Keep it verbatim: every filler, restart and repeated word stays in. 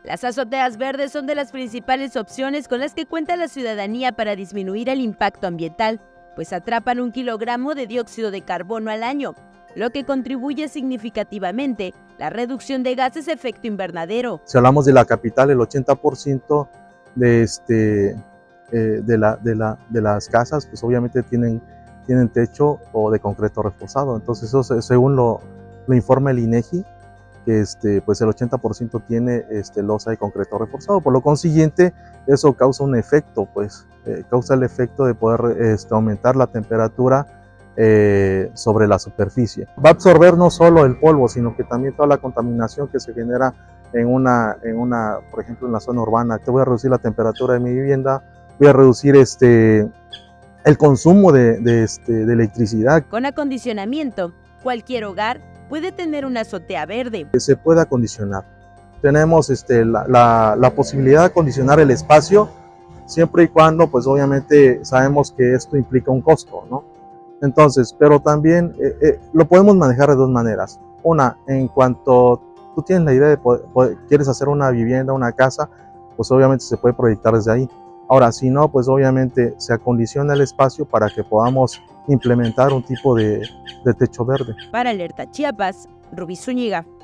Las azoteas verdes son de las principales opciones con las que cuenta la ciudadanía para disminuir el impacto ambiental, pues atrapan un kilogramo de dióxido de carbono al año, lo que contribuye significativamente la reducción de gases de efecto invernadero. Si hablamos de la capital, el ochenta por ciento de, este, eh, de, la, de, la, de las casas, pues obviamente tienen, tienen techo o de concreto reforzado. Entonces eso según lo, lo informa el INEGI, que este, pues el ochenta por ciento tiene este, losa de concreto reforzado. Por lo consiguiente, eso causa un efecto, pues eh, causa el efecto de poder este, aumentar la temperatura eh, sobre la superficie. Va a absorber no solo el polvo, sino que también toda la contaminación que se genera en una, en una, por ejemplo, en la zona urbana. Te voy a reducir la temperatura de mi vivienda, voy a reducir este, el consumo de, de, este, de electricidad. Con acondicionamiento, cualquier hogar puede tener una azotea verde. Se puede acondicionar. Tenemos este, la, la, la posibilidad de acondicionar el espacio siempre y cuando, pues obviamente sabemos que esto implica un costo, ¿no? Entonces, pero también eh, eh, lo podemos manejar de dos maneras. Una, en cuanto tú tienes la idea de poder, poder, quieres hacer una vivienda, una casa, pues obviamente se puede proyectar desde ahí. Ahora, si no, pues obviamente se acondiciona el espacio para que podamos implementar un tipo de, de techo verde. Para Alerta Chiapas, Rubí Zúñiga.